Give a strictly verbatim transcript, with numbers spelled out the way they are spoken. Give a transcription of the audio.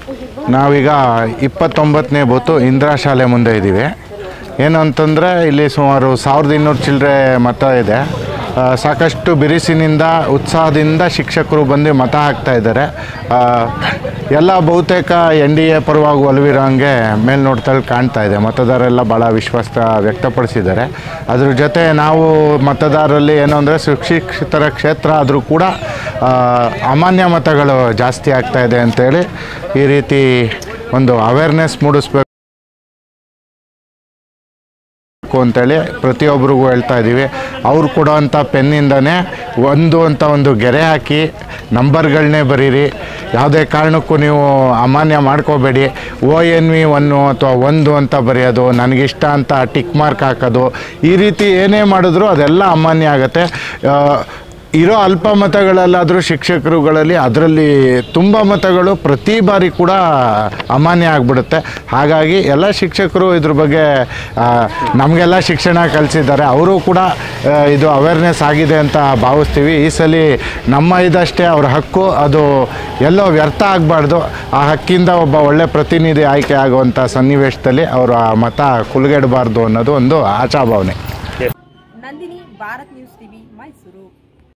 ನಾವೀಗ ಇಪ್ಪತ್ತೊಂಬತ್ತನೇ ಬೂತು ಇಂದಿರಾ ಶಾಲೆ ಮುಂದೆ ಇದ್ದೀವಿ. ಏನು ಅಂತಂದರೆ ಇಲ್ಲಿ ಸುಮಾರು ಸಾವಿರದ ಇನ್ನೂರು ಚಿಲ್ಲರೆ ಮತ ಇದೆ. ಸಾಕಷ್ಟು ಬಿರುಸಿನಿಂದ ಉತ್ಸಾಹದಿಂದ ಶಿಕ್ಷಕರು ಬಂದು ಮತ ಹಾಕ್ತಾ ಇದ್ದಾರೆ. ಎಲ್ಲ ಬಹುತೇಕ ಎನ್ ಡಿ ಎ ಪರವಾಗಿ ಒಲವಿರೋಂಗೆ ಮೇಲ್ನೋಟದಲ್ಲಿ ಕಾಣ್ತಾ ಇದೆ. ಮತದಾರರೆಲ್ಲ ಭಾಳ ವಿಶ್ವಾಸ ವ್ಯಕ್ತಪಡಿಸಿದ್ದಾರೆ. ಅದ್ರ ಜೊತೆ ನಾವು ಮತದಾರರಲ್ಲಿ ಏನು ಅಂದರೆ ಸುಶಿಕ್ಷಿತರ ಕ್ಷೇತ್ರ ಆದರೂ ಕೂಡ ಅಮಾನ್ಯ ಮತಗಳು ಜಾಸ್ತಿ ಆಗ್ತಾ ಇದೆ ಅಂತೇಳಿ ಈ ರೀತಿ ಒಂದು ಅವೇರ್ನೆಸ್ ಮೂಡಿಸ್ಬೇಕು ಅಂತೇಳಿ ಪ್ರತಿಯೊಬ್ಬರಿಗೂ ಹೇಳ್ತಾ ಇದ್ದೀವಿ. ಅವ್ರು ಕೊಡೋವಂಥ ಪೆನ್ನಿಂದನೇ ಒಂದು ಅಂತ ಒಂದು ಗೆರೆ ಹಾಕಿ ನಂಬರ್ಗಳನ್ನೇ ಬರೀರಿ. ಯಾವುದೇ ಕಾರಣಕ್ಕೂ ನೀವು ಅಮಾನ್ಯ ಮಾಡ್ಕೋಬೇಡಿ. ಓ ಎನ್ ವಿ ಒನ್ನು ಅಥವಾ ಒಂದು ಅಂತ ಬರೆಯೋದು, ನನಗಿಷ್ಟ ಅಂತ ಟಿಕ್ ಮಾರ್ಕ್ ಹಾಕೋದು, ಈ ರೀತಿ ಏನೇ ಮಾಡಿದ್ರೂ ಅದೆಲ್ಲ ಅಮಾನ್ಯ ಆಗುತ್ತೆ. ಇರೋ ಅಲ್ಪ ಮತಗಳಲ್ಲಾದರೂ ಶಿಕ್ಷಕರುಗಳಲ್ಲಿ ಅದರಲ್ಲಿ ತುಂಬ ಮತಗಳು ಪ್ರತಿ ಬಾರಿ ಕೂಡ ಅಮಾನ್ಯ ಆಗಿಬಿಡುತ್ತೆ. ಹಾಗಾಗಿ ಎಲ್ಲ ಶಿಕ್ಷಕರು ಇದ್ರ ಬಗ್ಗೆ ನಮಗೆಲ್ಲ ಶಿಕ್ಷಣ ಕಲಿಸಿದ್ದಾರೆ. ಅವರು ಕೂಡ ಇದು ಅವೇರ್ನೆಸ್ ಆಗಿದೆ ಅಂತ ಭಾವಿಸ್ತೀವಿ. ಈ ಸಲ ನಮ್ಮ ಇದಷ್ಟೇ ಅವ್ರ ಹಕ್ಕು, ಅದು ಎಲ್ಲೋ ವ್ಯರ್ಥ ಆಗಬಾರ್ದು. ಆ ಹಕ್ಕಿಂದ ಒಬ್ಬ ಒಳ್ಳೆ ಪ್ರತಿನಿಧಿ ಆಯ್ಕೆ ಆಗುವಂಥ ಸನ್ನಿವೇಶದಲ್ಲಿ ಅವರು ಆ ಮತ ಕುಲುಗೆಡಬಾರ್ದು ಅನ್ನೋದು ಒಂದು ಆಶಾಭಾವನೆ. Nandini, Bharat news TV.